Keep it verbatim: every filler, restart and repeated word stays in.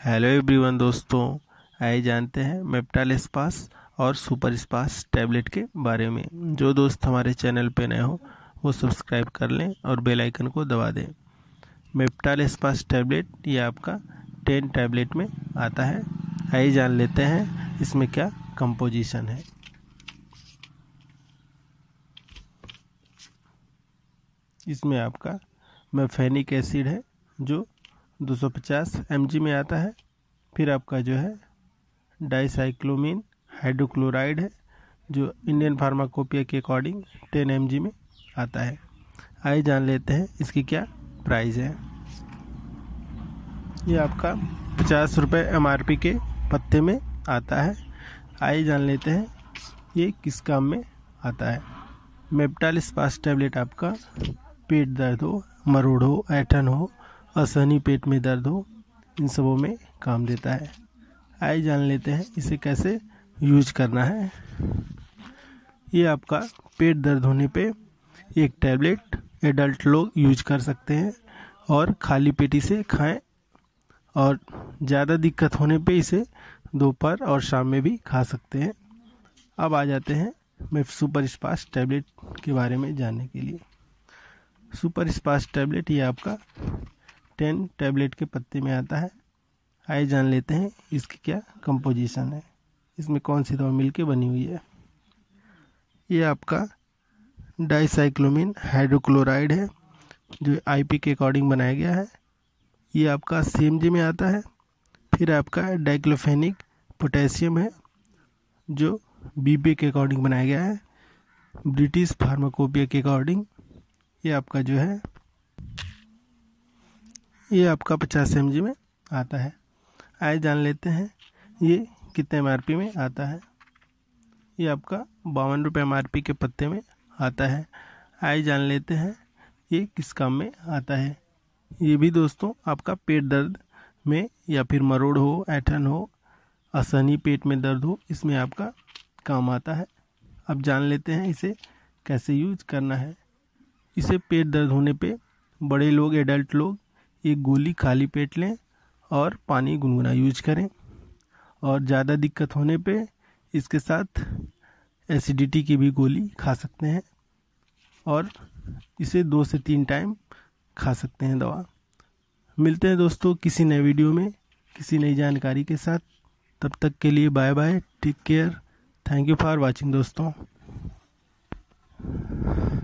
Hello everyone दोस्तों, आइए जानते हैं मेप्टाल स्पास और सुपर स्पास टैबलेट के बारे में। जो दोस्त हमारे चैनल पे नए हो वो सब्सक्राइब कर लें और बेल आइकन को दबा दें। मेप्टाल स्पास टैबलेट ये आपका टेन टैबलेट में आता है। आइए जान लेते हैं इसमें क्या कंपोजिशन है। इसमें आपका मेफेनिक एसिड है जो दो सौ पचास एम जी में आता है। फिर आपका जो है डाइसाइक्लोमीन हाइड्रोक्लोराइड है जो इंडियन फार्माकोपिया के अकॉर्डिंग टेन एम जी में आता है। आइए जान लेते हैं इसकी क्या प्राइस है। ये आपका पचास रुपये एम आर पी के पत्ते में आता है। आइए जान लेते हैं ये किस काम में आता है। मेप्टाल स्पास टैबलेट आपका पेट दर्द हो, मरोड़ हो, ऐंठन हो, असहनीय पेट में दर्द हो, इन सबों में काम देता है। आइए जान लेते हैं इसे कैसे यूज करना है। ये आपका पेट दर्द होने पे एक टैबलेट एडल्ट लोग यूज कर सकते हैं और खाली पेटी से खाएं, और ज़्यादा दिक्कत होने पे इसे दोपहर और शाम में भी खा सकते हैं। अब आ जाते हैं मैं सुपर स्पास टैबलेट के बारे में जानने के लिए। सुपर स्पास टैबलेट ये आपका टेन टैबलेट के पत्ते में आता है। आइए जान लेते हैं इसकी क्या कंपोजिशन है, इसमें कौन सी दवा मिलके बनी हुई है। ये आपका डाइसाइक्लोमीन हाइड्रोक्लोराइड है जो आईपी के अकॉर्डिंग बनाया गया है। ये आपका सीएमजी में आता है। फिर आपका डाइक्लोफेनिक पोटेशियम है जो बीपी के अकॉर्डिंग बनाया गया है, ब्रिटिश फार्माकोपिया के अकॉर्डिंग। ये आपका जो है ये आपका पचास एम जी में आता है। आइए जान लेते हैं ये कितने एम आर पी में आता है। ये आपका बावन रुपये एम आर पी के पत्ते में आता है। आइए जान लेते हैं ये किस काम में आता है। ये भी दोस्तों आपका पेट दर्द में या फिर मरोड़ हो, ऐंठन हो, असहनीय पेट में दर्द हो, इसमें आपका काम आता है। अब जान लेते हैं इसे कैसे यूज करना है। इसे पेट दर्द होने पे बड़े लोग, एडल्ट लोग एक गोली खाली पेट लें और पानी गुनगुना यूज करें, और ज़्यादा दिक्कत होने पे इसके साथ एसिडिटी की भी गोली खा सकते हैं, और इसे दो से तीन टाइम खा सकते हैं दवा। मिलते हैं दोस्तों किसी नए वीडियो में किसी नई जानकारी के साथ। तब तक के लिए bye bye, take care, thank you for watching दोस्तों।